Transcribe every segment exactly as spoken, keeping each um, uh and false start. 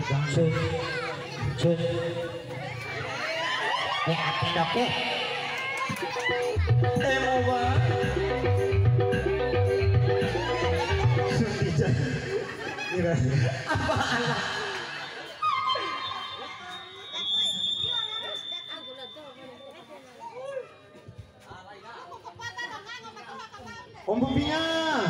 Cek, cek. Ya, api oke. Emowa. Sudah. Kira. Apa anak? Om Bubinya.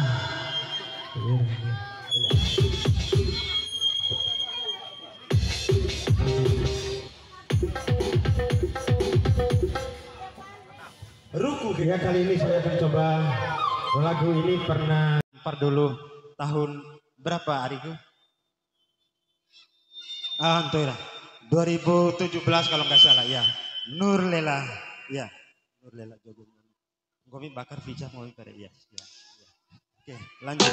Ruku ya, kali ini saya akan coba lagu ini pernah par dulu tahun berapa Ariku? Ah, antoira. dua ribu tujuh belas kalau nggak salah ya. Nur Lela, ya. Nur Lela jogo. Gomi bakar Vija mau pada iya. Ya. Oke, lanjut.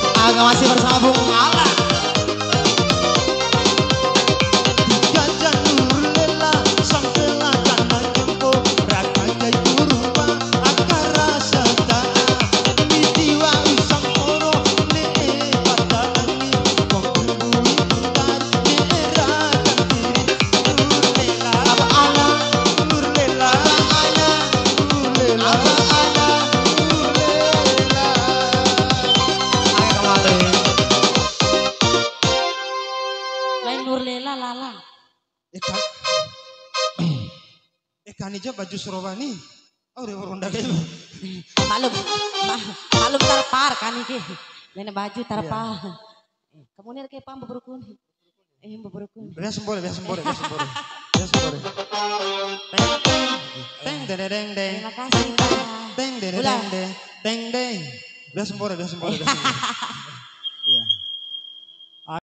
Masih bersama Bung Ala. Tiga Kanija baju Surabani. Oh, udah ronda kayak Malum, ma- malum tarpar kan iki. Lene baju tarpar. Kamu nih kayak pam beberukun. Eh beberukun. Biasa sembore, biasa sembore, biasa sembore. Biasa sembore. Teng teng deng deng deng. Terima kasih Pak. Teng deng deng deng. Teng deng. Biasa sembore, biasa sembore, biasa sembore.